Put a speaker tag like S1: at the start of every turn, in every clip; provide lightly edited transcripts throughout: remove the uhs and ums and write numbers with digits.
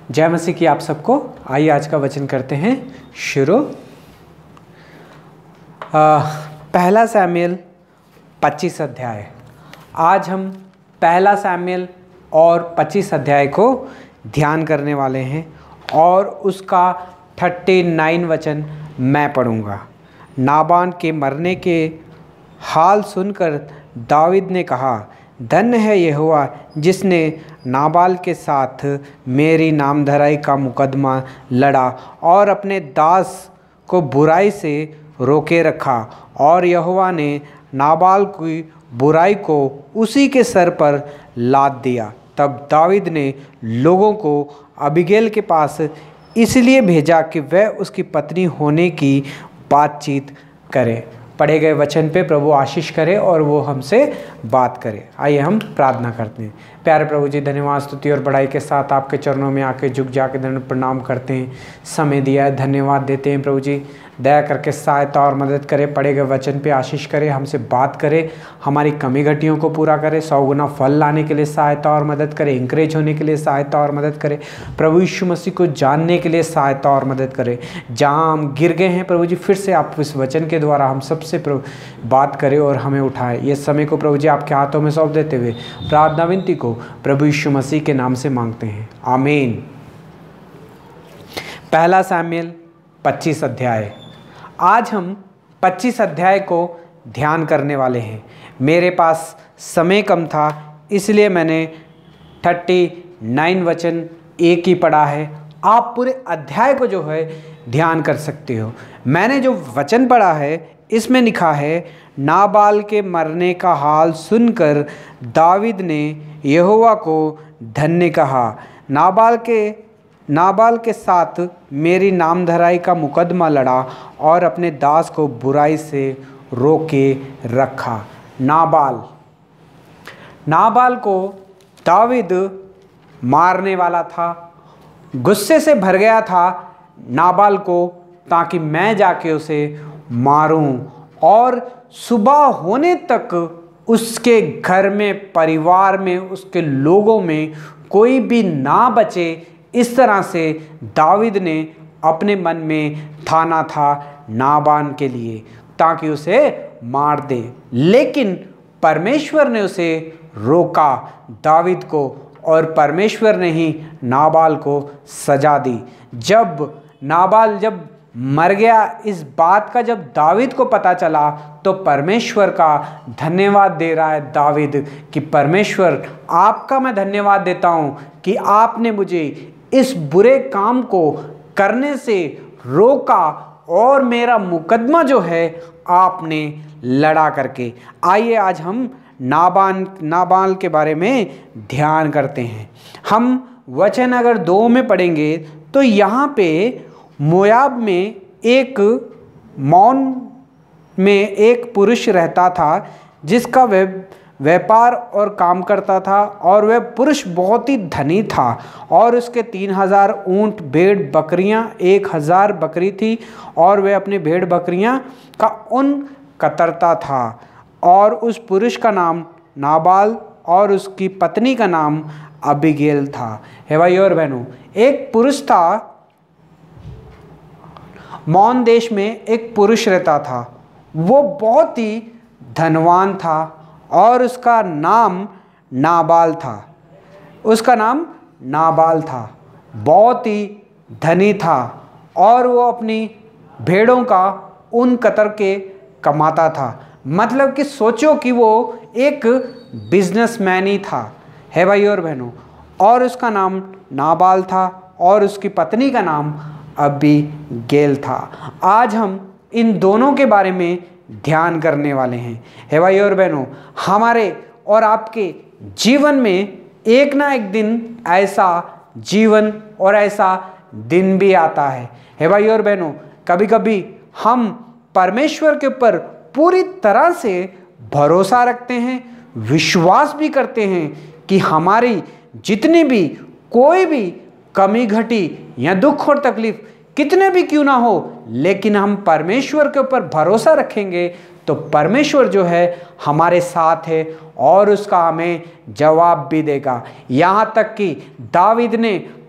S1: जय मसीह की आप सबको। आइए आज का वचन करते हैं शुरू। पहला शमूएल 25 अध्याय। आज हम पहला शमूएल और 25 अध्याय को ध्यान करने वाले हैं और उसका 39 वचन मैं पढ़ूंगा। नाबाल के मरने के हाल सुनकर दाऊद ने कहा, धन्य है यहोवा जिसने नाबाल के साथ मेरी नामधराई का मुकदमा लड़ा और अपने दास को बुराई से रोके रखा। और यहोवा ने नाबाल की बुराई को उसी के सर पर लाद दिया। तब दाऊद ने लोगों को अबीगैल के पास इसलिए भेजा कि वह उसकी पत्नी होने की बातचीत करे। पढ़े गए वचन पे प्रभु आशीष करे और वो हमसे बात करे। आइए हम प्रार्थना करते हैं। प्यारे प्रभु जी, धन्यवाद, स्तुति और बड़ाई के साथ आपके चरणों में आके झुक जाके दंड प्रणाम करते हैं। समय दिया है, धन्यवाद देते हैं प्रभु जी। दया करके सहायता और मदद करे, पढ़े गए वचन पे आशीष करे, हमसे बात करे, हमारी कमी घटियों को पूरा करे, 100 गुना फल लाने के लिए सहायता और मदद करे, इंकरेज होने के लिए सहायता और मदद करे, प्रभु यीशु मसीह को जानने के लिए सहायता और मदद करे। जहाँ हम गिर गए हैं प्रभु जी, फिर से आप इस वचन के द्वारा हम सबसे प्रभु बात करें और हमें उठाएं। ये समय को प्रभु जी आपके हाथों में सौंप देते हुए प्रार्थना विनती को प्रभु यीशु मसीह के नाम से मांगते हैं, आमीन। पहला शमूएल 25 अध्याय। आज हम 25 अध्याय को ध्यान करने वाले हैं। मेरे पास समय कम था इसलिए मैंने 39 वचन एक ही पढ़ा है। आप पूरे अध्याय को जो है ध्यान कर सकते हो। मैंने जो वचन पढ़ा है इसमें लिखा है, नाबाल के मरने का हाल सुनकर दाऊद ने यहोवा को धन्य कहा। नाबाल के साथ मेरी नामधराई का मुकदमा लड़ा और अपने दास को बुराई से रोके रखा। नाबाल को दाऊद मारने वाला था, गुस्से से भर गया था नाबाल को, ताकि मैं जाके उसे मारूं और सुबह होने तक उसके घर में, परिवार में, उसके लोगों में कोई भी ना बचे। इस तरह से दाऊद ने अपने मन में ठाना था नाबाल के लिए, ताकि उसे मार दे। लेकिन परमेश्वर ने उसे रोका दाऊद को, और परमेश्वर ने ही नाबाल को सजा दी। जब नाबाल मर गया, इस बात का जब दाऊद को पता चला, तो परमेश्वर का धन्यवाद दे रहा है दाऊद कि परमेश्वर आपका मैं धन्यवाद देता हूँ कि आपने मुझे इस बुरे काम को करने से रोका और मेरा मुकदमा जो है आपने लड़ा करके। आइए आज हम नाबाल के बारे में ध्यान करते हैं। हम वचन अगर 2 में पढ़ेंगे तो यहाँ पे मोयाब में एक पुरुष रहता था जिसका व्यापार और काम करता था, और वह पुरुष बहुत ही धनी था और उसके 3000 ऊँट, भेड़ बकरियां 1000 बकरी थी, और वह अपने भेड़ बकरियां का ऊन कतरता था। और उस पुरुष का नाम नाबाल और उसकी पत्नी का नाम अबीगैल था। हे भाई और बहनों, एक पुरुष था, मौन देश में एक पुरुष रहता था। वो बहुत ही धनवान था और उसका नाम नाबाल था। बहुत ही धनी था और वो अपनी भेड़ों का ऊन कतर के कमाता था। मतलब कि सोचो कि वो एक बिजनेसमैन ही था। है भाई और बहनों, और उसका नाम नाबाल था और उसकी पत्नी का नाम अबीगैल था। आज हम इन दोनों के बारे में ध्यान करने वाले हैं। हे भाई और बहनों, हमारे और आपके जीवन में एक ना एक दिन ऐसा जीवन और ऐसा दिन भी आता है। हे भाई और बहनों, कभी कभी हम परमेश्वर के ऊपर पूरी तरह से भरोसा रखते हैं, विश्वास भी करते हैं कि हमारी जितनी भी कोई भी कमी घटी या दुख और तकलीफ कितने भी क्यों ना हो, लेकिन हम परमेश्वर के ऊपर भरोसा रखेंगे तो परमेश्वर जो है हमारे साथ है और उसका हमें जवाब भी देगा। यहाँ तक कि दाऊद ने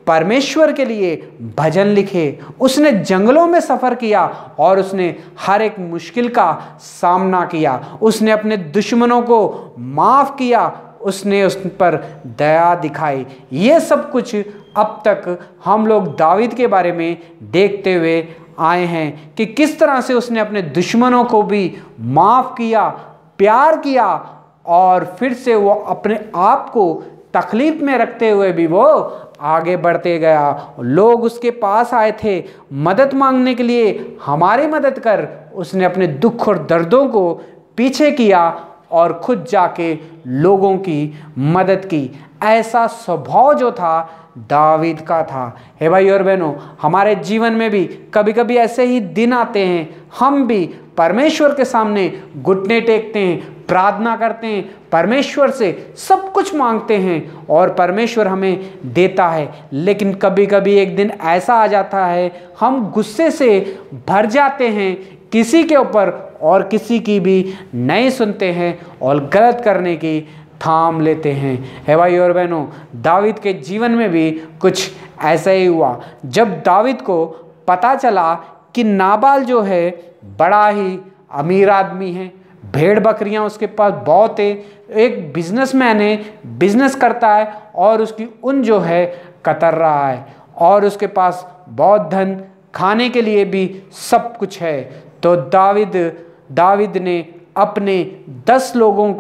S1: परमेश्वर के लिए भजन लिखे, उसने जंगलों में सफ़र किया और उसने हर एक मुश्किल का सामना किया, उसने अपने दुश्मनों को माफ़ किया, उसने उस पर दया दिखाई। ये सब कुछ अब तक हम लोग दाऊद के बारे में देखते हुए आए हैं कि किस तरह से उसने अपने दुश्मनों को भी माफ़ किया, प्यार किया और फिर से वो अपने आप को तकलीफ में रखते हुए भी वो आगे बढ़ते गया। लोग उसके पास आए थे मदद मांगने के लिए, हमारी मदद कर। उसने अपने दुख और दर्दों को पीछे किया और खुद जाके लोगों की मदद की। ऐसा स्वभाव जो था दाऊद का था। हे भाई और बहनों, हमारे जीवन में भी कभी कभी ऐसे ही दिन आते हैं, हम भी परमेश्वर के सामने घुटने टेकते हैं, प्रार्थना करते हैं, परमेश्वर से सब कुछ मांगते हैं और परमेश्वर हमें देता है। लेकिन कभी कभी एक दिन ऐसा आ जाता है, हम गुस्से से भर जाते हैं किसी के ऊपर और किसी की भी नहीं सुनते हैं और गलत करने की थाम लेते हैं। हे भाई और बहनों, दाऊद के जीवन में भी कुछ ऐसा ही हुआ। जब दाऊद को पता चला कि नाबाल जो है बड़ा ही अमीर आदमी है, भेड़ बकरियां उसके पास बहुत है, एक बिजनेसमैन है, बिजनेस करता है और उसकी ऊन जो है कतर रहा है और उसके पास बहुत धन, खाने के लिए भी सब कुछ है, तो दाऊद ने अपने 10 लोगों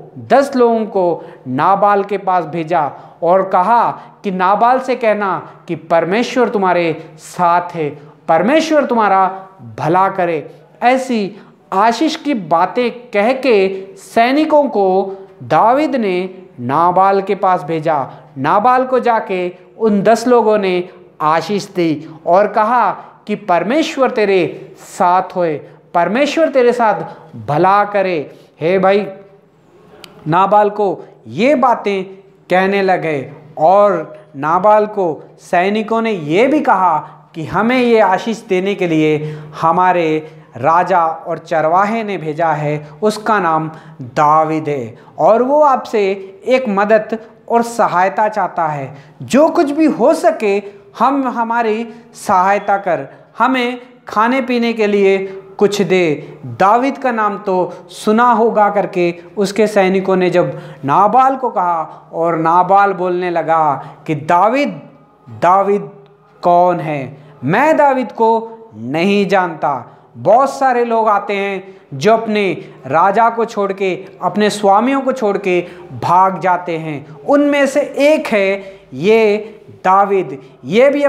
S1: को नाबाल के पास भेजा और कहा कि नाबाल से कहना कि परमेश्वर तुम्हारे साथ है, परमेश्वर तुम्हारा भला करे। ऐसी आशीष की बातें कह के सैनिकों को दाऊद ने नाबाल के पास भेजा। नाबाल को जाके उन 10 लोगों ने आशीष दी और कहा कि परमेश्वर तेरे साथ होए, परमेश्वर तेरे साथ भला करे। हे भाई, नाबाल को ये बातें कहने लगे और नाबाल को सैनिकों ने ये भी कहा कि हमें ये आशीष देने के लिए हमारे राजा और चरवाहे ने भेजा है, उसका नाम दाऊद है और वो आपसे एक मदद और सहायता चाहता है। जो कुछ भी हो सके हम हमारी सहायता कर, हमें खाने पीने के लिए कुछ दे। दाऊद का नाम तो सुना होगा करके उसके सैनिकों ने जब नाबाल को कहा और नाबाल बोलने लगा कि दाऊद कौन है, मैं दाऊद को नहीं जानता। बहुत सारे लोग आते हैं जो अपने राजा को छोड़ के, अपने स्वामियों को छोड़ के भाग जाते हैं। उनमें से एक है ये दाऊद। ये भी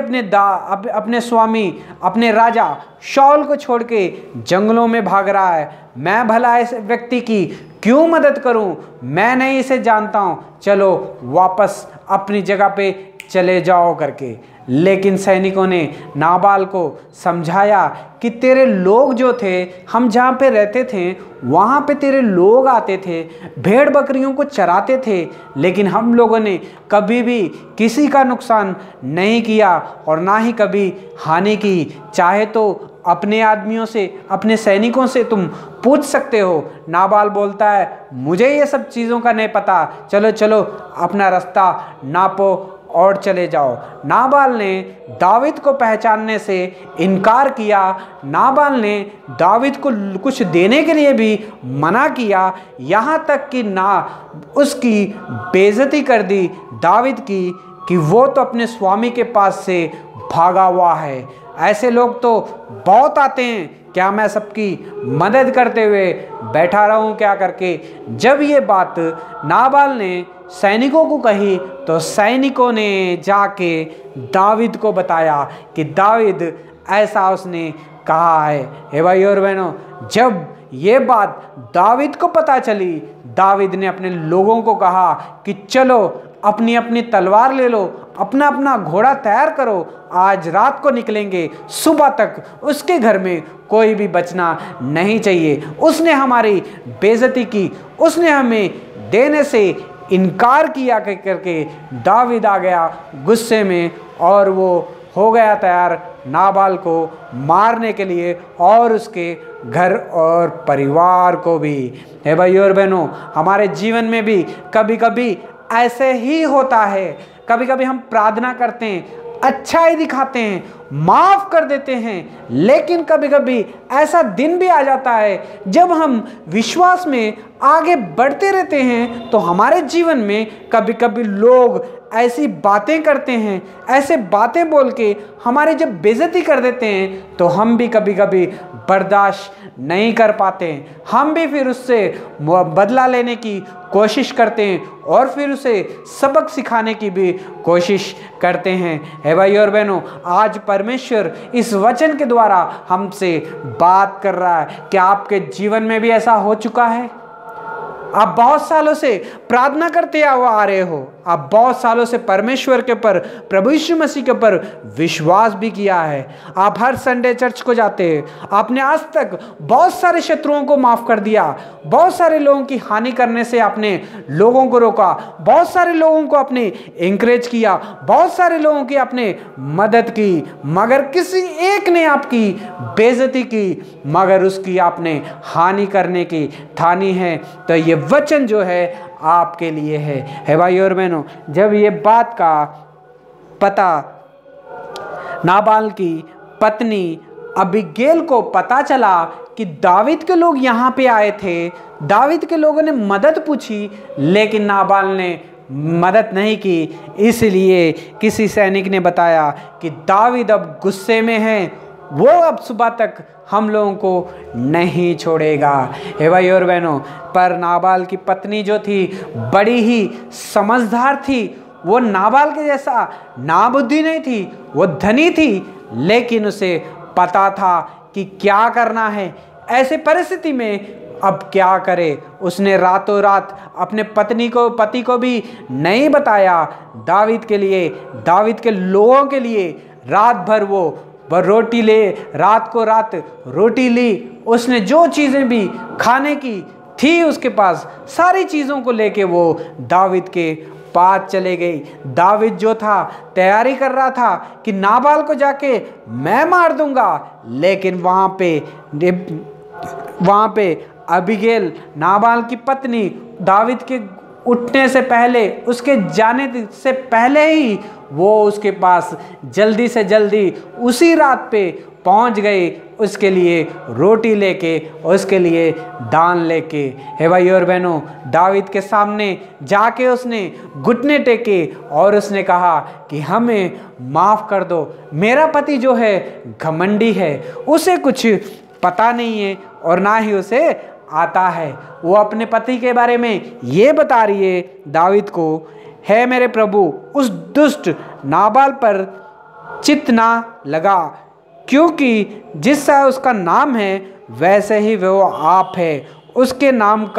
S1: अपने स्वामी, अपने राजा शाऊल को छोड़ के जंगलों में भाग रहा है। मैं भला इस व्यक्ति की क्यों मदद करूं, मैं नहीं इसे जानता हूं, चलो वापस अपनी जगह पे चले जाओ करके। लेकिन सैनिकों ने नाबाल को समझाया कि तेरे लोग जो थे, हम जहाँ पे रहते थे वहाँ पे तेरे लोग आते थे, भेड़ बकरियों को चराते थे, लेकिन हम लोगों ने कभी भी किसी का नुकसान नहीं किया और ना ही कभी हानि की। चाहे तो अपने आदमियों से, अपने सैनिकों से तुम पूछ सकते हो। नाबाल बोलता है मुझे ये सब चीज़ों का नहीं पता, चलो चलो अपना रास्ता नापो और चले जाओ। नाबाल ने दाऊद को पहचानने से इनकार किया। नाबाल ने दाऊद को कुछ देने के लिए भी मना किया, यहाँ तक कि उसकी बेइज्जती कर दी दाऊद की कि वो तो अपने स्वामी के पास से भागा हुआ है। ऐसे लोग तो बहुत आते हैं, क्या मैं सबकी मदद करते हुए बैठा रहूं क्या करके। जब ये बात नाबाल ने सैनिकों को कही तो सैनिकों ने जाके दाऊद को बताया कि दाऊद ऐसा उसने कहा है। हे भाई और बहनों, जब ये बात दाऊद को पता चली, दाऊद ने अपने लोगों को कहा कि चलो अपनी अपनी तलवार ले लो, अपना अपना घोड़ा तैयार करो, आज रात को निकलेंगे, सुबह तक उसके घर में कोई भी बचना नहीं चाहिए। उसने हमारी बेइज्जती की, उसने हमें देने से इनकार किया करके दाऊद आ गया गुस्से में और वो हो गया तैयार नाबाल को मारने के लिए और उसके घर और परिवार को भी। हे भाई और बहनों, हमारे जीवन में भी कभी कभी ऐसे ही होता है। कभी कभी हम प्रार्थना करते हैं, अच्छाई दिखाते हैं, माफ कर देते हैं। लेकिन कभी कभी ऐसा दिन भी आ जाता है जब हम विश्वास में आगे बढ़ते रहते हैं तो हमारे जीवन में कभी कभी लोग ऐसी बातें करते हैं, ऐसे बातें बोल के हमारे जब बेइज्जती कर देते हैं तो हम भी कभी कभी बर्दाश्त नहीं कर पाते हैं। हम भी फिर उससे बदला लेने की कोशिश करते हैं और फिर उसे सबक सिखाने की भी कोशिश करते हैं। हे भाई और बहनों, आज परमेश्वर इस वचन के द्वारा हमसे बात कर रहा है। क्या आपके जीवन में भी ऐसा हो चुका है? आप बहुत सालों से प्रार्थना करते आ रहे हो, आप बहुत सालों से परमेश्वर के ऊपर, प्रभु यीशु मसीह के ऊपर विश्वास भी किया है। आप हर संडे चर्च को जाते हैं, आपने आज तक बहुत सारे शत्रुओं को माफ कर दिया, बहुत सारे लोगों की हानि करने से आपने लोगों को रोका, बहुत सारे लोगों को आपने इंकरेज किया, बहुत सारे लोगों की आपने मदद की, मगर किसी एक ने आपकी बेइज्जती की, मगर उसकी आपने हानि करने की ठानी है। तो ये वचन जो है आपके लिए है भाई और बहनों। जब ये बात का पता नाबाल की पत्नी अबीगैल को पता चला कि दावीद के लोग यहाँ पे आए थे, दावीद के लोगों ने मदद पूछी लेकिन नाबाल ने मदद नहीं की, इसलिए किसी सैनिक ने बताया कि दावीद अब गुस्से में है, वो अब सुबह तक हम लोगों को नहीं छोड़ेगा। हे भाई और बहनों, पर नाबाल की पत्नी जो थी बड़ी ही समझदार थी। वो नाबाल के जैसा नाबुद्धि नहीं थी, वो धनी थी, लेकिन उसे पता था कि क्या करना है। ऐसे परिस्थिति में अब क्या करे। उसने रातों रात अपने पति को भी नहीं बताया। दावीद के लिए, दावीद के लोगों के लिए रात भर वो रोटी ले, रात को रात रोटी ली। उसने जो चीज़ें भी खाने की थी उसके पास, सारी चीज़ों को लेके वो दावीद के पास चले गई। दावीद जो था तैयारी कर रहा था कि नाबाल को जाके मैं मार दूंगा, लेकिन वहाँ पे अबीगैल, नाबाल की पत्नी, दावीद के उठने से पहले, उसके जाने से पहले ही वो उसके पास जल्दी से जल्दी उसी रात पे पहुंच गई, उसके लिए रोटी लेके, उसके लिए दान लेके। हे भाई और बहनों, दावीद के सामने जाके उसने घुटने टेके और उसने कहा कि हमें माफ़ कर दो। मेरा पति जो है घमंडी है, उसे कुछ पता नहीं है और ना ही उसे आता है। वो अपने पति के बारे में ये बता रही है दावीद को, है मेरे प्रभु, उस दुष्ट नाबाल पर चित्त ना लगा, क्योंकि जिससा उसका नाम है वैसे ही वो आप है। उसके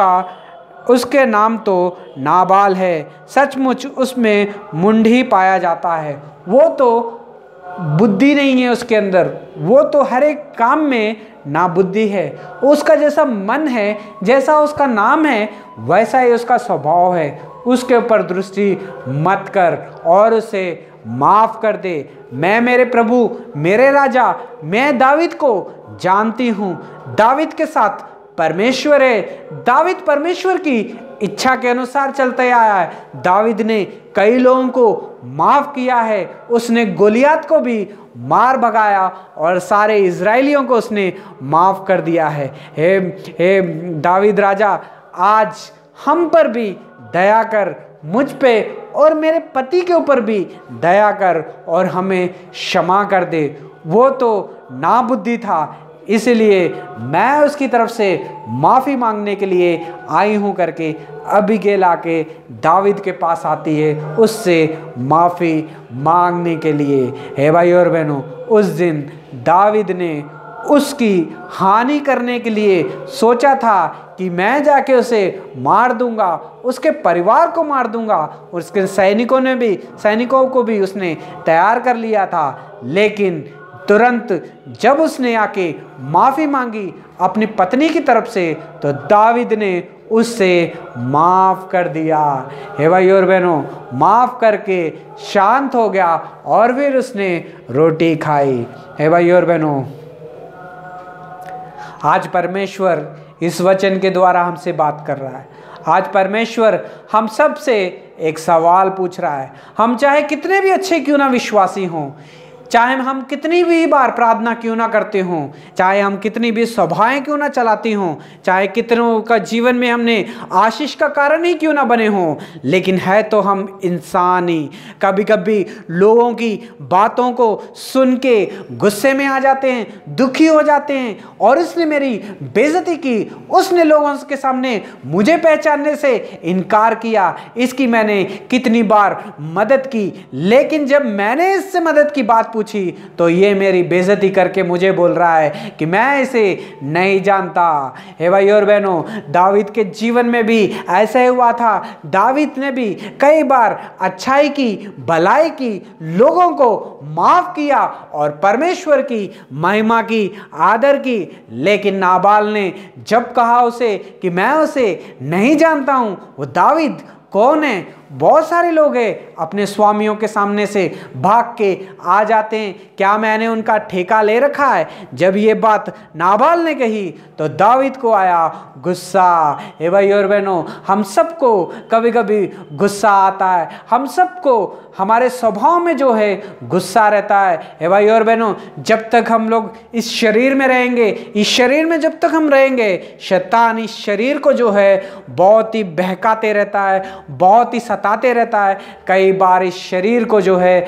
S1: नाम तो नाबाल है, सचमुच उसमें मुंडी पाया जाता है। वो तो बुद्धि नहीं है उसके अंदर, वो तो हर एक काम में नाबुद्धि है। उसका जैसा मन है, जैसा उसका नाम है, वैसा ही उसका स्वभाव है। उसके ऊपर दृष्टि मत कर और उसे माफ कर दे। मैं मेरे प्रभु, मेरे राजा, मैं दावीद को जानती हूँ। दावीद के साथ परमेश्वर है। दावीद परमेश्वर की इच्छा के अनुसार चलते आया है। दावीद ने कई लोगों को माफ किया है। उसने गोलियात को भी मार भगाया और सारे इजराइलियों को उसने माफ कर दिया है। हे दावीद राजा, आज हम पर भी दया कर, मुझ पे और मेरे पति के ऊपर भी दया कर और हमें क्षमा कर दे। वो तो नाबुद्धि था, इसलिए मैं उसकी तरफ से माफ़ी मांगने के लिए आई हूँ करके अबीगैल आके दावीद के पास आती है उससे माफ़ी मांगने के लिए। हे भाई और बहनों, उस दिन दावीद ने उसकी हानि करने के लिए सोचा था कि मैं जाके उसे मार दूंगा, उसके परिवार को मार दूंगा, और उसके सैनिकों को भी उसने तैयार कर लिया था। लेकिन तुरंत जब उसने आके माफ़ी मांगी अपनी पत्नी की तरफ से, तो दावीद ने उससे माफ़ कर दिया। हे भाई और बहनों, माफ़ करके शांत हो गया और फिर उसने रोटी खाई। हे भाई और बहनों, आज परमेश्वर इस वचन के द्वारा हमसे बात कर रहा है। आज परमेश्वर हम सब से एक सवाल पूछ रहा है। हम चाहे कितने भी अच्छे क्यों ना विश्वासी हों, चाहे हम कितनी भी बार प्रार्थना क्यों ना करते हों, चाहे हम कितनी भी सभाएं क्यों ना चलाती हों, चाहे कितनों का जीवन में हमने आशीष का कारण ही क्यों ना बने हों, लेकिन है तो हम इंसान ही। कभी कभी लोगों की बातों को सुन के गुस्से में आ जाते हैं, दुखी हो जाते हैं, और उसने मेरी बेइज्जती की, उसने लोगों के सामने मुझे पहचानने से इनकार किया, इसकी मैंने कितनी बार मदद की, लेकिन जब मैंने इससे मदद की बात पूछी तो ये मेरी बेइज्जती करके मुझे बोल रहा है कि मैं इसे नहीं जानता। हे भाई और बहनों, दावीद के जीवन में भी ऐसा ही हुआ था। दावीद ने भी कई बार अच्छाई की, भलाई की, लोगों को माफ किया और परमेश्वर की महिमा की, आदर की, लेकिन नाबाल ने जब कहा उसे कि मैं उसे नहीं जानता हूं, वो दावीद कौन है? बहुत सारे लोग हैं अपने स्वामियों के सामने से भाग के आ जाते हैं, क्या मैंने उनका ठेका ले रखा है? जब ये बात नाबाल ने कही तो दावीद को आया गुस्सा। हे भाई और बहनों, हम सबको कभी कभी गुस्सा आता है, हम सबको हमारे स्वभाव में जो है गुस्सा रहता है। हे भाई और बहनों, जब तक हम लोग इस शरीर में रहेंगे, इस शरीर में जब तक हम रहेंगे, शैतान इस शरीर को जो है बहुत ही बहकाते रहता है, बहुत ही सताते रहता है। कई बार इस शरीर को जो है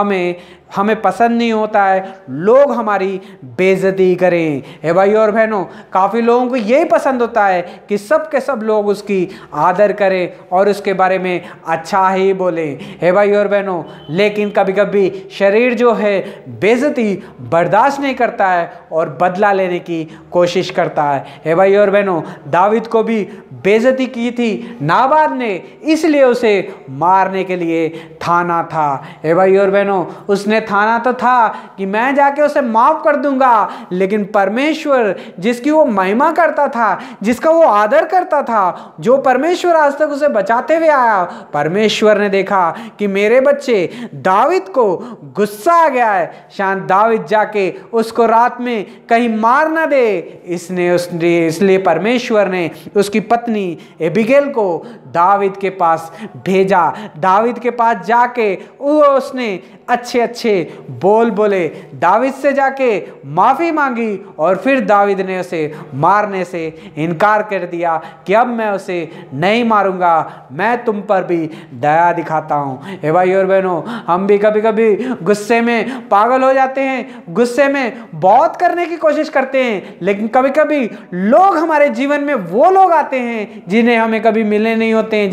S1: हमें पसंद नहीं होता है लोग हमारी बेइज्जती करें। हे भाई और बहनों, काफ़ी लोगों को यही पसंद होता है कि सब के सब लोग उसकी आदर करें और उसके बारे में अच्छा ही बोलें। हे भाई और बहनों, लेकिन कभी कभी शरीर जो है बेइज्जती बर्दाश्त नहीं करता है और बदला लेने की कोशिश करता है। हे भाई और बहनों, दावीद को भी बेइज्जती की थी नाबाल ने, इसलिए उसे मारने के लिए ठाना था। हे भाई और बहनों, उसने ठाना तो था कि मैं जाके उसे माफ कर दूंगा, लेकिन परमेश्वर जिसकी वो महिमा करता था, जिसका वो आदर करता था, जो परमेश्वर आज तक उसे बचाते हुए आया, परमेश्वर ने देखा कि मेरे बच्चे दावीद को गुस्सा आ गया है, शायद दावीद जाके उसको रात में कहीं मार ना दे, इसलिए परमेश्वर ने उसकी पत्नी एबीगेल को दावीद के पास भेजा। दावीद के पास जाके उसने अच्छे अच्छे बोल बोले, दावीद से जाके माफी मांगी और फिर दावीद ने उसे मारने से इनकार कर दिया कि अब मैं उसे नहीं मारूंगा, मैं तुम पर भी दया दिखाता हूं। हे भाई और बहनों, हम भी कभी कभी गुस्से में पागल हो जाते हैं, गुस्से में बहुत करने की कोशिश करते हैं, लेकिन कभी कभी लोग हमारे जीवन में वो लोग आते हैं जिन्हें हमें कभी मिले नहीं होते हैं,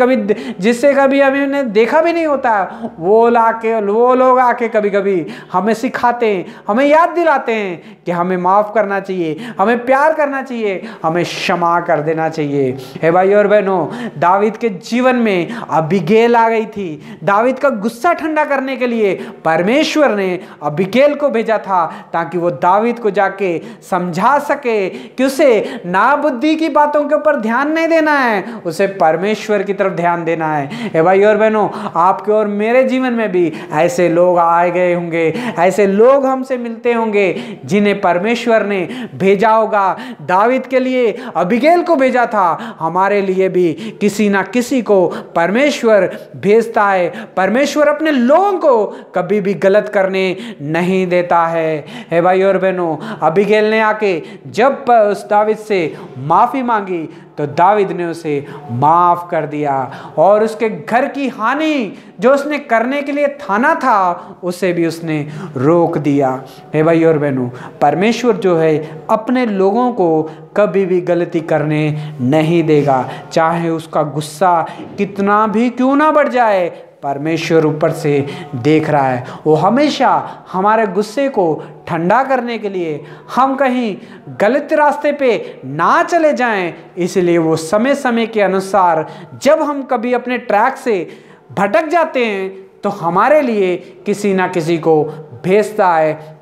S1: जिससे कभी हमने देखा भी नहीं होता, वो लोग आके कभी कभी हमें सिखाते हैं, हमें याद दिलाते हैं कि हमें माफ करना चाहिए, हमें प्यार करना चाहिए, हमें क्षमा कर देना चाहिए। हे भाई और बहनों, दावीद के जीवन में अबीगेल आ गई थी। दावीद का गुस्सा ठंडा करने के लिए परमेश्वर ने अबीगेल को भेजा था ताकि वो दावीद को जाके समझा सके कि उसे ना बुद्धि की बातों के ऊपर ध्यान नहीं देना है, उसे परमेश्वर की तरफ ध्यान देना है। हे भाई और बहनों, आपके और मेरे जीवन में भी ऐसे लोग आए गए होंगे, ऐसे लोग हमसे मिलते होंगे जिन्हें परमेश्वर ने भेजा होगा। दावीद के लिए अबीगेल को भेजा था, हमारे लिए भी किसी ना किसी को परमेश्वर भेजता है। परमेश्वर अपने लोगों को कभी भी गलत करने नहीं देता है। हे भाई और बहनों, अबीगेल ने आके जब उस दावीद से माफी मांगी तो दावीद ने उसे माफ कर दिया और उसके घर की हानि जो उसने करने के लिए ठाना था उसे भी उसने रोक दिया। हे भाई और बहनों, परमेश्वर जो है अपने लोगों को कभी भी गलती करने नहीं देगा, चाहे उसका गुस्सा कितना भी क्यों ना बढ़ जाए। परमेश्वर ऊपर से देख रहा है, वो हमेशा हमारे गुस्से को ठंडा करने के लिए हम कहीं गलत रास्ते पे ना चले जाएं, इसलिए वो समय समय के अनुसार जब हम कभी अपने ट्रैक से भटक जाते हैं तो हमारे लिए किसी ना किसी को भेजता है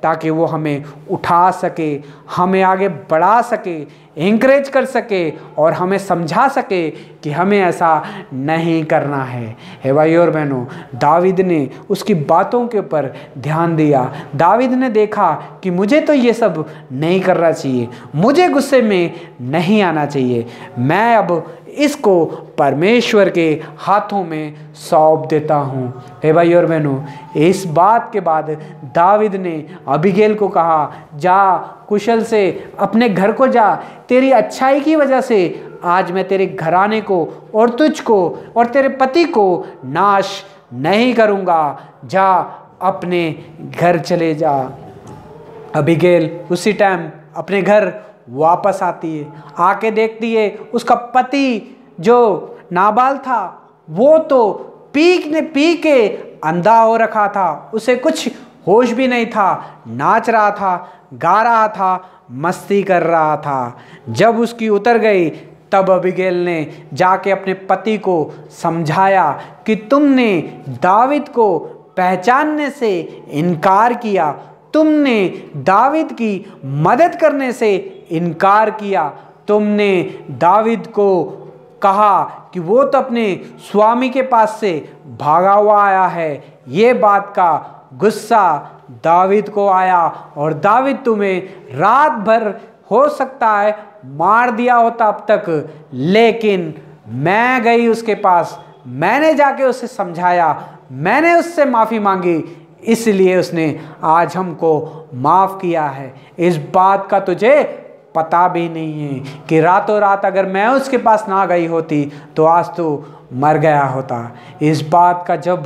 S1: ताकि वो हमें उठा सके, हमें आगे बढ़ा सके, इंकरेज कर सके और हमें समझा सके कि हमें ऐसा नहीं करना है। हे भाई और बहनों, दावीद ने उसकी बातों के ऊपर ध्यान दिया। दावीद ने देखा कि मुझे तो ये सब नहीं करना चाहिए, मुझे गुस्से में नहीं आना चाहिए, मैं अब इसको परमेश्वर के हाथों में सौंप देता हूँ। हे भाई और बहनों, इस बात के बाद दावीद ने अबीगैल को कहा, जा कुशल से अपने घर को जा, तेरी अच्छाई की वजह से आज मैं तेरे घराने को और तुझको और तेरे पति को नाश नहीं करूँगा, जा अपने घर चले जा। अबीगैल उसी टाइम अपने घर वापस आती है, आके देखती है उसका पति जो नाबाल था वो तो पी के अंधा हो रखा था, उसे कुछ होश भी नहीं था, नाच रहा था, गा रहा था, मस्ती कर रहा था। जब उसकी उतर गई तब अबीगैल ने जाके अपने पति को समझाया कि तुमने दावीद को पहचानने से इनकार किया, तुमने दावीद की मदद करने से इनकार किया, तुमने दावीद को कहा कि वो तो अपने स्वामी के पास से भागा हुआ आया है। ये बात का गुस्सा दावीद को आया और दावीद तुम्हें रात भर हो सकता है मार दिया होता अब तक, लेकिन मैं गई उसके पास, मैंने जाके उसे समझाया, मैंने उससे माफ़ी मांगी, इसलिए उसने आज हमको माफ़ किया है। इस बात का तुझे पता भी नहीं है कि रातों रात अगर मैं उसके पास ना गई होती तो आज तो मर गया होता। इस बात का जब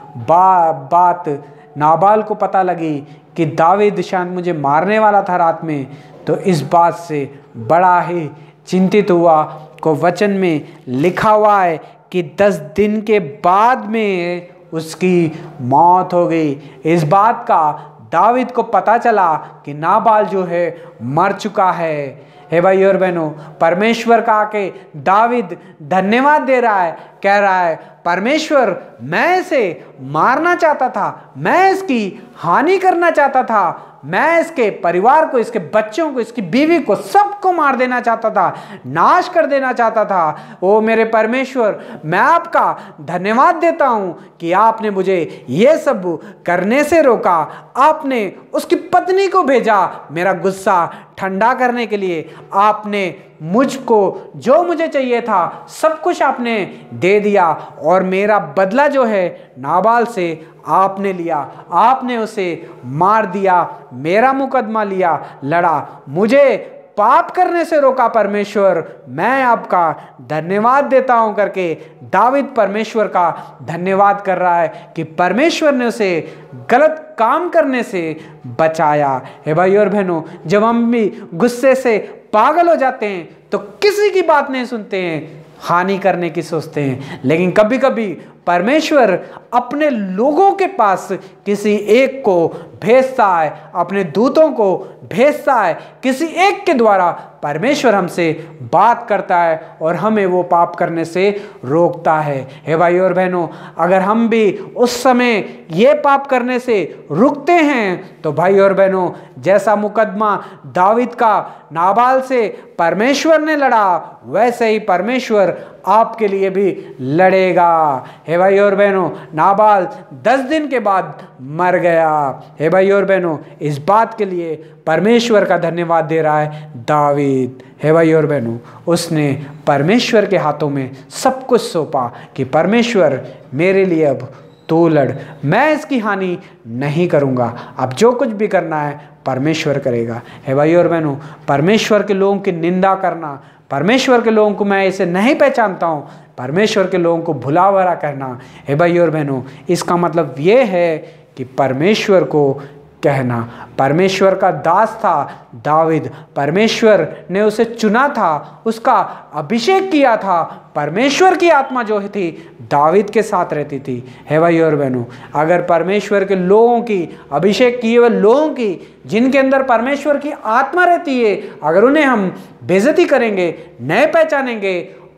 S1: बात नाबाल को पता लगी कि दावीद शायद मुझे मारने वाला था रात में, तो इस बात से बड़ा ही चिंतित हुआ। को वचन में लिखा हुआ है कि 10 दिन के बाद में उसकी मौत हो गई। इस बात का दावीद को पता चला कि नाबाल जो है मर चुका है। हे भाई और बहनों, परमेश्वर का आके दावीद धन्यवाद दे रहा है, कह रहा है परमेश्वर मैं इसे मारना चाहता था, मैं इसकी हानि करना चाहता था, मैं इसके परिवार को, इसके बच्चों को, इसकी बीवी को, सबको मार देना चाहता था, नाश कर देना चाहता था। ओ मेरे परमेश्वर, मैं आपका धन्यवाद देता हूँ कि आपने मुझे ये सब करने से रोका, आपने उसकी पत्नी को भेजा मेरा गुस्सा ठंडा करने के लिए, आपने मुझको जो मुझे चाहिए था सब कुछ आपने दे दिया और मेरा बदला जो है नाबाल से आपने लिया, आपने उसे मार दिया, मेरा मुकदमा लिया, लड़ा, मुझे पाप करने से रोका परमेश्वर, मैं आपका धन्यवाद देता हूं करके दावीद परमेश्वर का धन्यवाद कर रहा है कि परमेश्वर ने उसे गलत काम करने से बचाया। हे भाई और बहनों, जब हम भी गुस्से से पागल हो जाते हैं तो किसी की बात नहीं सुनते हैं, हानि करने की सोचते हैं, लेकिन कभी कभी परमेश्वर अपने लोगों के पास किसी एक को भेजता है, अपने दूतों को भेजता है, किसी एक के द्वारा परमेश्वर हमसे बात करता है और हमें वो पाप करने से रोकता है। हे भाई और बहनों, अगर हम भी उस समय ये पाप करने से रुकते हैं तो भाई और बहनों, जैसा मुकदमा दावीद का नाबाल से परमेश्वर ने लड़ा, वैसे ही परमेश्वर आपके लिए भी लड़ेगा। हे भाई और बहनों, नाबाल 10 दिन के बाद मर गया। हे भाई और बहनों, इस बात के लिए परमेश्वर का धन्यवाद दे रहा है दावीद। हे भाई और बहनों, उसने परमेश्वर के हाथों में सब कुछ सौंपा कि परमेश्वर मेरे लिए अब तू लड़, मैं इसकी हानि नहीं करूँगा, अब जो कुछ भी करना है परमेश्वर करेगा। हे भाई और बहनों, परमेश्वर के लोगों की निंदा करना, परमेश्वर के लोगों को मैं इसे नहीं पहचानता हूँ, परमेश्वर के लोगों को भुलावरा कहना, हे भाई और बहनों, इसका मतलब ये है कि परमेश्वर को कहना। परमेश्वर का दास था दावीद, परमेश्वर ने उसे चुना था, उसका अभिषेक किया था, परमेश्वर की आत्मा जो थी दावीद के साथ रहती थी। हे भाई और बहनों, अगर परमेश्वर के लोगों की, अभिषेक किए हुए लोगों की, जिनके अंदर परमेश्वर की आत्मा रहती है, अगर उन्हें हम बेइज्जती करेंगे, नहीं पहचानेंगे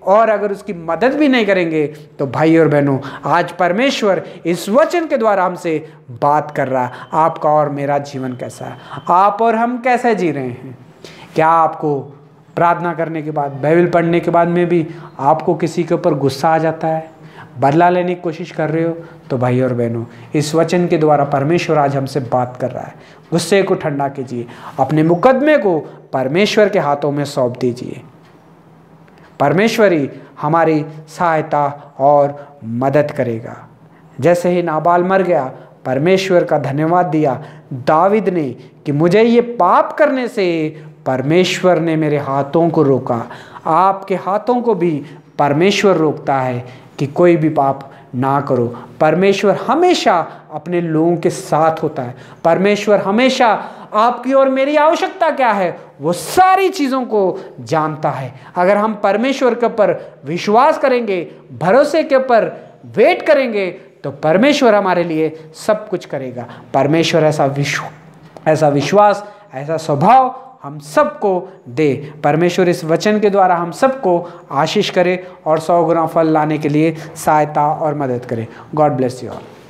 S1: और अगर उसकी मदद भी नहीं करेंगे तो भाई और बहनों, आज परमेश्वर इस वचन के द्वारा हमसे बात कर रहा है, आपका और मेरा जीवन कैसा है, आप और हम कैसे जी रहे हैं। क्या आपको प्रार्थना करने के बाद, बाइबल पढ़ने के बाद में भी आपको किसी के ऊपर गुस्सा आ जाता है, बदला लेने की कोशिश कर रहे हो? तो भाई और बहनों, इस वचन के द्वारा परमेश्वर आज हमसे बात कर रहा है। गुस्से को ठंडा कीजिए, अपने मुकदमे को परमेश्वर के हाथों में सौंप दीजिए। परमेश्वर ही हमारी सहायता और मदद करेगा। जैसे ही नाबाल मर गया, परमेश्वर का धन्यवाद दिया दाविद ने कि मुझे ये पाप करने से परमेश्वर ने मेरे हाथों को रोका। आपके हाथों को भी परमेश्वर रोकता है कि कोई भी पाप ना करो। परमेश्वर हमेशा अपने लोगों के साथ होता है। परमेश्वर हमेशा आपकी और मेरी आवश्यकता क्या है वो सारी चीज़ों को जानता है। अगर हम परमेश्वर के ऊपर विश्वास करेंगे, भरोसे के ऊपर वेट करेंगे, तो परमेश्वर हमारे लिए सब कुछ करेगा। परमेश्वर ऐसा विश्वास, ऐसा स्वभाव हम सबको दे। परमेश्वर इस वचन के द्वारा हम सबको आशीष करे और 100 गुना फल लाने के लिए सहायता और मदद करे। God bless you all.